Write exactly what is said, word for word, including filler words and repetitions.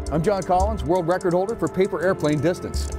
I'm John Collins, world record holder for paper airplane distance.